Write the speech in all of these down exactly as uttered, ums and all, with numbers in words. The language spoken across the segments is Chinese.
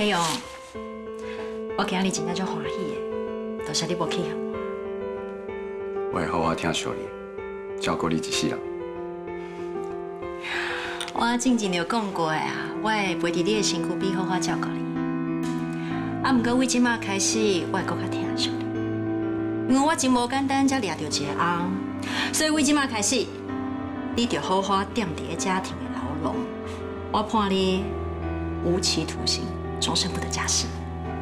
K 勇，我今日真正足欢喜的，多谢你无去啊。 我会好好疼惜你，照顾你一世人。 我之前就讲过的啊，我会陪伫你的身躯边，好好照顾你。啊，不过为即马开始，我会更较疼惜你，因为我真无简单才掠到一个翁，所以为即马开始，你着好好踮伫个家庭的牢笼。我判你无期徒刑，终身不得假释。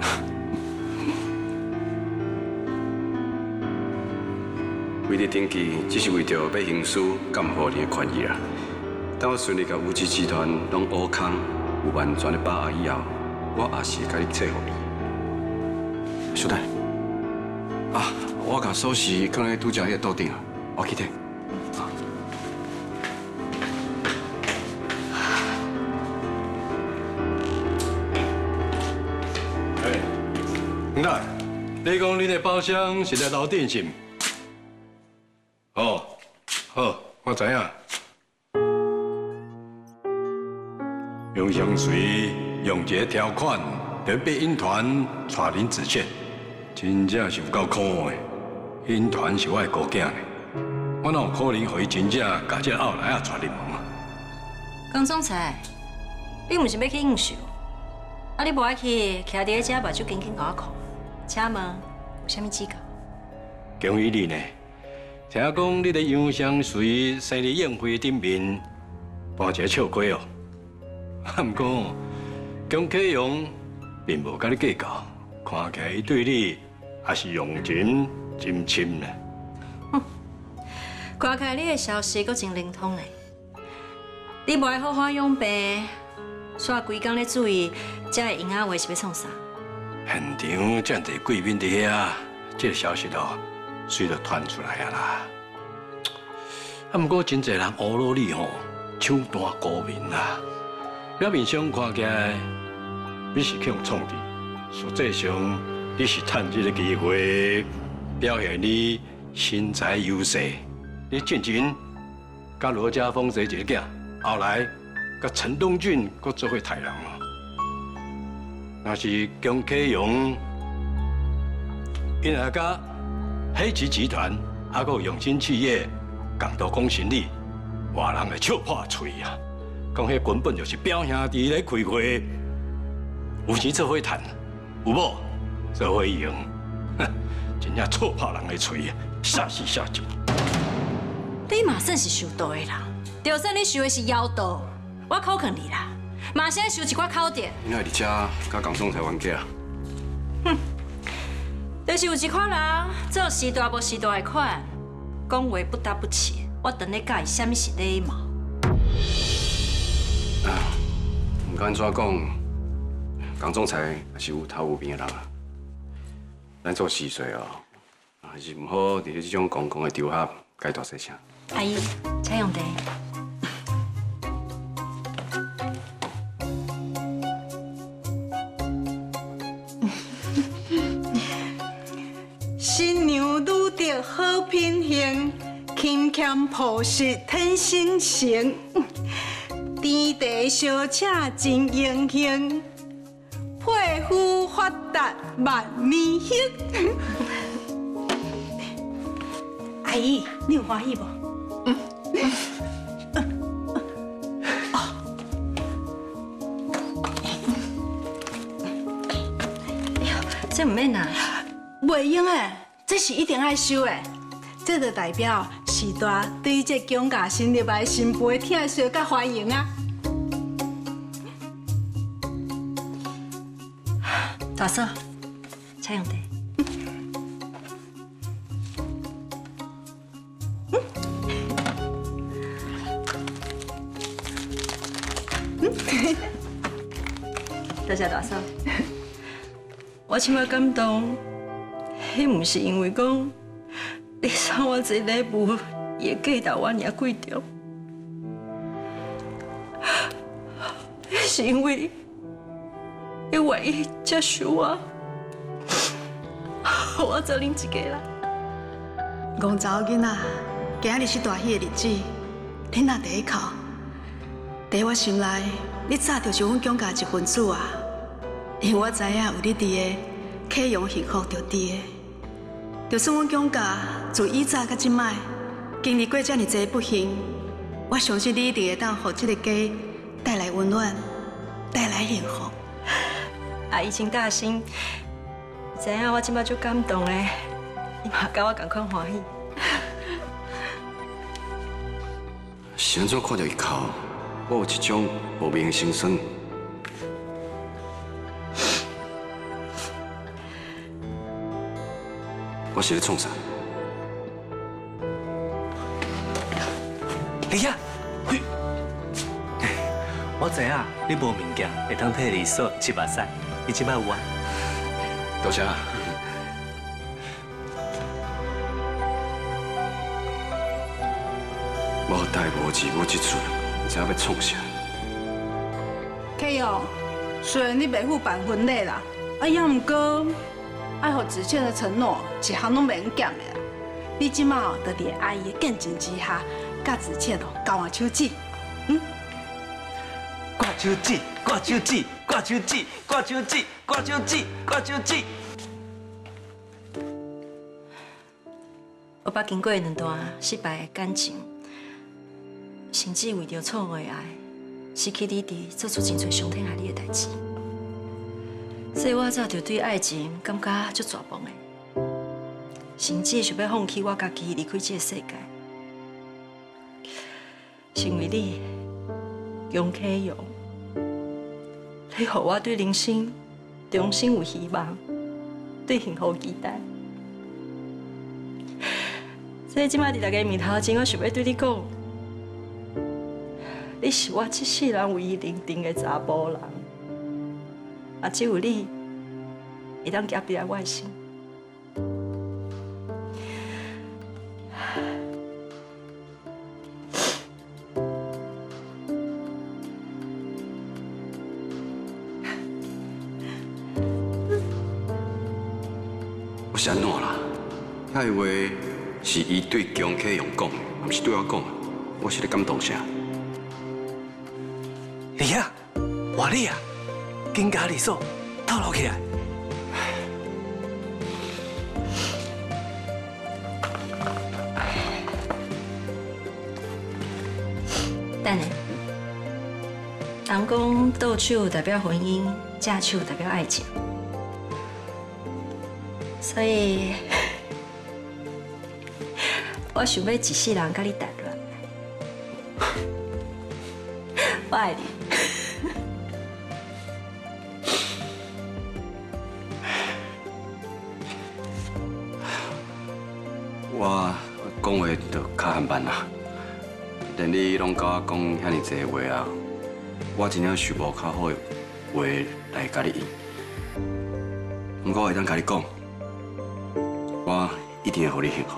为你登记，只是为着要行使监护人的权益啦。等我顺利甲无极集团拢挖空，有完全的把握以后，我也是会甲你撮合你。小弟，啊，我甲锁匙放在拄则迄个桌顶啊，我去摕。 哎，兄弟，你讲你的包厢是在楼顶是？哦，好，我知影。用香水用一个条款，就被影团带恁自荐，真正是有够可恶的。影团是我的姑囝呢，我哪有可能互伊真正把这后来啊带入门啊？ 江总裁，你毋是要去应酬？啊，你无爱去，徛伫个遮目睭紧紧甲我看，请问有啥物指教？ 恭喜你呢！听讲你的用香水生日宴会顶面搬一个笑鬼哦。啊，不过江启勇并无甲你计较，看起来伊对你也是用情真深呢。 哼，看起来你的消息阁真灵通呢。你无爱好好养病，煞规工咧注意，这个婴仔话是要创啥？ 现场这样侪贵宾伫遐，这个消息哦，随着传出来啊啦。啊，不过真侪人侮辱你吼，抢单高明啦。表面上看起来你是去用创治，实际上你是趁这个机会表现你身材优势。你进前甲罗家峰生一个囝，后来甲陈东俊阁做伙杀人哦。若是江启勇，因若甲黑旗集团还有永兴企业共同讲生理，外人会笑破嘴啊！讲迄根本就是表兄弟咧开会，有钱做伙赚，有某做伙用，哼，真正错破人的嘴啊！煞死煞精！ 你嘛算是受道的人，就算你受的是妖道，我口劝你啦，嘛是爱受一寡考验。 你爱伫遮甲江总裁冤家？ 哼，就是有一款人做时大无时大的款，讲话不搭不起，我等咧介意什么是礼貌。 啊，唔管怎讲，江总裁也是有头有面的人啊。咱做事岁哦，还是唔好伫咧这种公共的场合介大细声。 阿姨，请用茶。 新娘愈得好品行，勤俭朴实天生成。天地小且真英雄，配夫发达万年兴。阿姨，你有欢喜无？嗯。哦。 哎呦，这唔免拿。 袂用诶，这是一定爱收诶。这就代表时大对于这蒋家新入来新妇的疼惜甲欢迎啊！ 大嫂，请用茶。多谢大嫂。我这么感动，迄唔是因为讲你送我这礼物，也计到我尔贵重，是因为你愿意接受我，我做恁一家人。 戆查某囡仔，今日是大喜的日子，恁若第一口，在我心内，你早就是阮蒋家一份子啊！ 因为我知影有你伫个，启阳幸福就伫个。就算阮蒋家自以早到即摆经历过遮尔济不幸，我相信你一定会当互这个家带来温暖，带来幸福。 阿姨真大心，知影我即摆足感动嘞，伊嘛甲我同款欢喜。 是安怎看到伊哭？我有一种无名的心酸。我是咧创啥？ 你呀，嘿，我知影你无物件会当替你扫七目屎，你即摆有啊？ 多谢。我代无志，我即阵唔知影要创啥。 启阳，虽然你袂赴办婚礼啦，啊，也毋过爱互之前的承诺，一项拢袂用减的啦。你即马哦，就伫阿姨的见证之下，甲之前哦交换手指，嗯？ 挂手指，挂手指，挂手指，挂手指，挂手指，挂手指。 我捌经过两段失败的感情，甚至为着错误的爱，失去理智，做出真侪伤天害理的代志。所以我早就对爱情感觉足绝望的，甚至想要放弃我家己，离开这个世界。是因为你，杨启阳，你让我对人生重新有希望，对幸福期待。所以即摆伫大家面头前，我想要对你讲，你是我这世人唯一认定的查甫人。啊，只有你会当夹伫来我的心。 我是安怎啦？遐个话是伊对江启阳讲的，毋是对我讲的。我是咧感动啥？ 你啊，活你啊！紧甲你所透露起来。 等下，人讲倒手代表婚姻，正手代表爱情，所以我想要一世人甲你谈恋爱。我爱你。 我讲话就较含慢啦，连你拢甲我讲遐尼济话啊，我真正想无较好的话来甲你应。不过我会当甲你讲，我一定会互你幸福。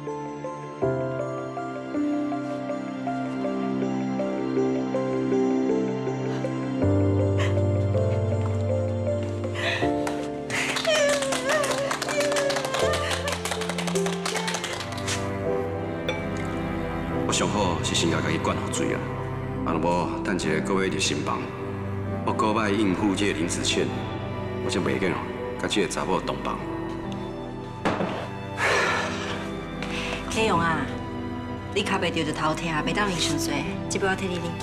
上好是先甲家己灌好水啊，啊，若无等一个个月入新房，我搁摆应付这个林子倩，我才袂瘾哦，甲这个查某同房。 启阳啊，你脚袂着就头痛，袂当啉伤济，这杯我替你啉。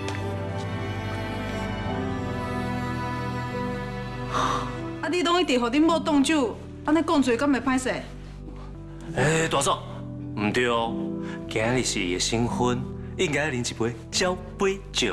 啊，你拢一直互恁某挡酒，安尼讲做敢袂歹势？ 哎，大嫂，唔对哦。今日是伊的新婚，应该啉一杯交杯酒。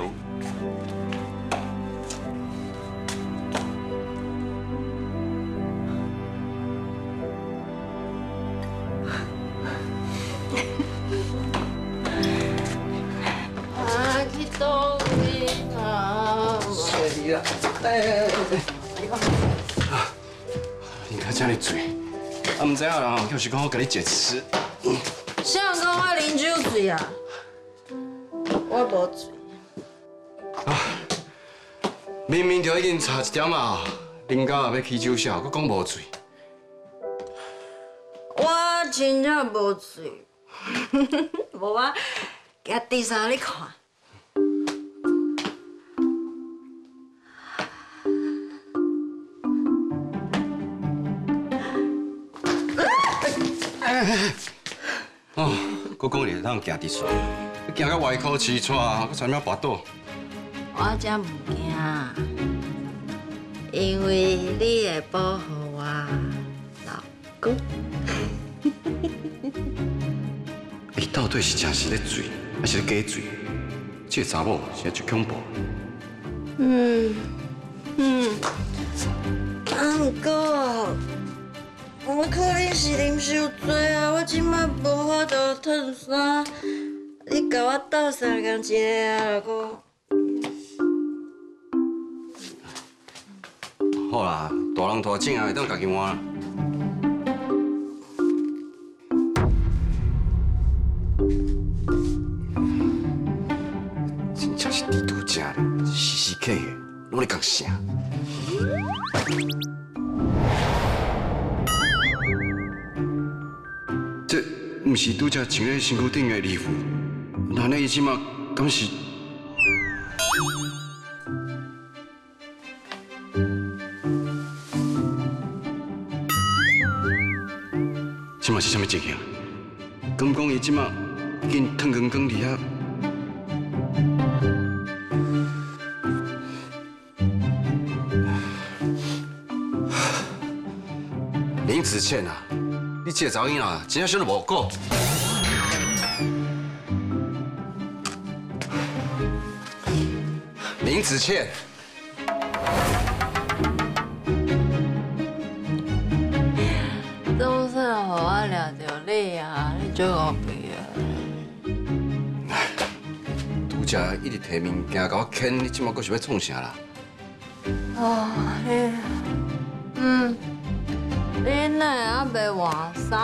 啊，去倒去啊！ 是啦，哎，啊，你看这么醉，啊，唔知影啦，就是讲我甲你解释。 谁人讲我啉酒醉啊？我无醉。 啊，明明就已经差一点啊，啉到也要起酒痟，佮讲无醉。 我真正无醉，无我夹第三你看。 哦，我讲你当行直顺，你行到歪口起错，我才咩跋倒。 我才唔惊，因为你会保护我老公。 伊到底是真是咧醉，还是咧假醉？这个查某是足恐怖。 嗯嗯，啊，毋过，我可能是啉伤醉啊，我即摆无法度脱衫，你甲我斗相共一下啊，老公。 好啦，大人大种啊，会当家己换。真正是地图正的，时时刻刻拢咧讲啥？这毋是拄则穿咧身躯顶的衣服，那呢伊即马敢是？即马是啥物情形？敢讲伊即马已经脱光光伫遐？林子倩啊，你这个查某囡仔真正想得无过。林子倩。 总算互我掠着你啊！你做我逼啊！ 拄则一直摕物件甲我牵，你即马阁是要创啥啦？ 哦，你，嗯，你哪会还袂换衫？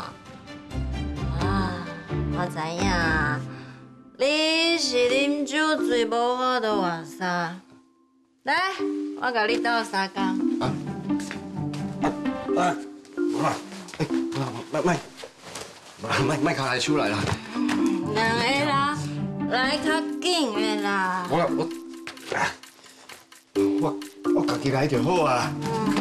啊，我知影，你是啉酒醉无法度换衫。来，我甲你斗三工。 啊啊啊！好啦，哎，卖卖卖卖卡来手来啦！ 两个啦，来较紧的啦。 我我我我家己来就好啊。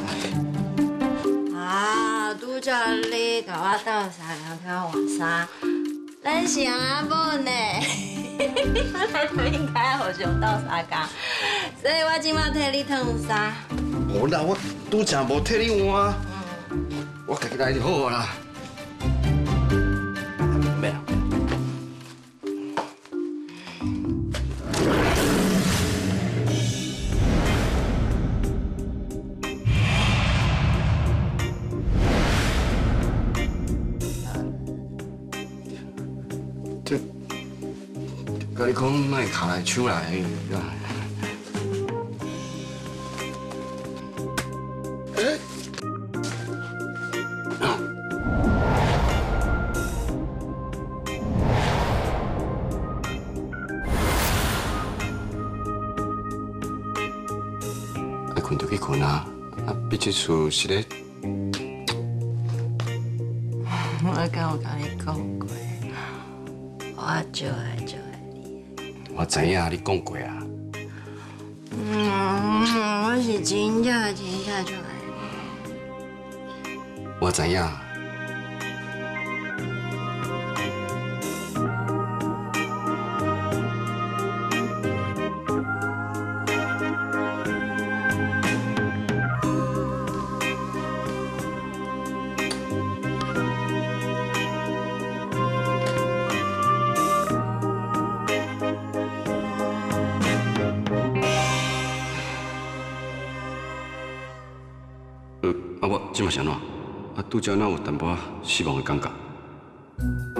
啊，拄则你甲我斗三工挑换衫，咱是阿某呢，咱就应该互相斗三工，所以我即马替你烫衫。 无啦，我拄则无替你换，我家己来就好啦。免啦。这，甲你讲，莫卡来手来，爱困就去困啊，啊，毕这厝是咧。 我敢有甲你讲过，我就爱就爱你。 我知影，你讲过啊。 嗯，我是真正真正就爱你。 我知影。呃，啊，我即嘛是安怎？啊，拄则哪有淡薄仔失望的感觉？